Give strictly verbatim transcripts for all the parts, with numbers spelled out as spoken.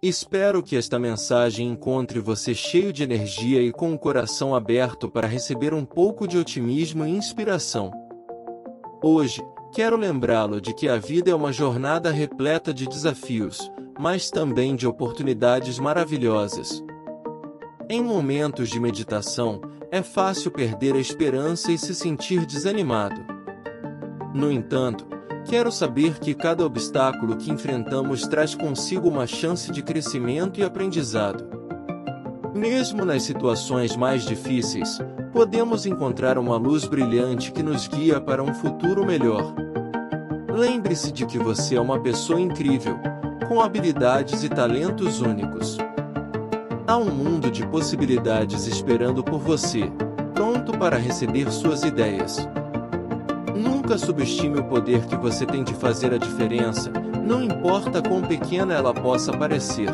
Espero que esta mensagem encontre você cheio de energia e com o coração aberto para receber um pouco de otimismo e inspiração. Hoje, quero lembrá-lo de que a vida é uma jornada repleta de desafios, mas também de oportunidades maravilhosas. Em momentos de meditação, é fácil perder a esperança e se sentir desanimado. No entanto, quero saber que cada obstáculo que enfrentamos traz consigo uma chance de crescimento e aprendizado. Mesmo nas situações mais difíceis, podemos encontrar uma luz brilhante que nos guia para um futuro melhor. Lembre-se de que você é uma pessoa incrível, com habilidades e talentos únicos. Há um mundo de possibilidades esperando por você, pronto para receber suas ideias. Nunca subestime o poder que você tem de fazer a diferença, não importa quão pequena ela possa parecer.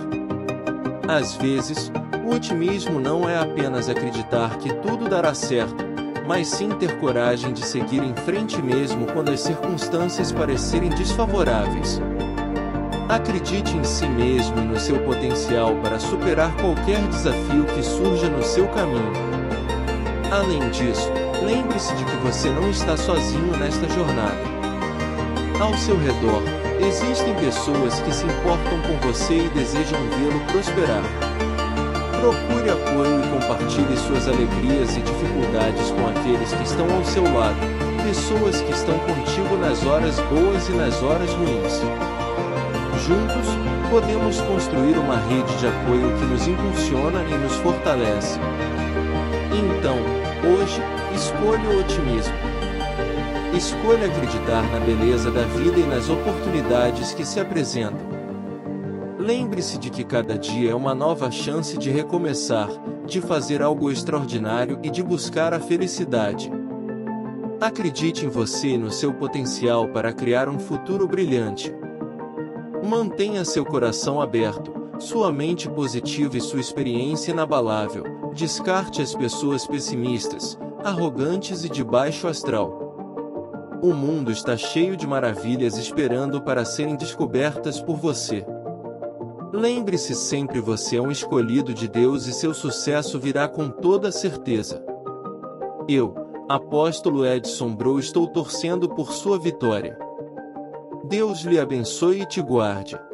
Às vezes, o otimismo não é apenas acreditar que tudo dará certo, mas sim ter coragem de seguir em frente mesmo quando as circunstâncias parecerem desfavoráveis. Acredite em si mesmo e no seu potencial para superar qualquer desafio que surja no seu caminho. Além disso, lembre-se de que você não está sozinho nesta jornada. Ao seu redor, existem pessoas que se importam com você e desejam vê-lo prosperar. Procure apoio e compartilhe suas alegrias e dificuldades com aqueles que estão ao seu lado, pessoas que estão contigo nas horas boas e nas horas ruins. Juntos, podemos construir uma rede de apoio que nos impulsiona e nos fortalece. Então, hoje, escolha o otimismo. Escolha acreditar na beleza da vida e nas oportunidades que se apresentam. Lembre-se de que cada dia é uma nova chance de recomeçar, de fazer algo extraordinário e de buscar a felicidade. Acredite em você e no seu potencial para criar um futuro brilhante. Mantenha seu coração aberto, sua mente positiva e sua experiência inabalável. Descarte as pessoas pessimistas, arrogantes e de baixo astral. O mundo está cheio de maravilhas esperando para serem descobertas por você. Lembre-se sempre, você é um escolhido de Deus e seu sucesso virá com toda certeza. Eu, Apóstolo Edson Bro, estou torcendo por sua vitória. Deus lhe abençoe e te guarde.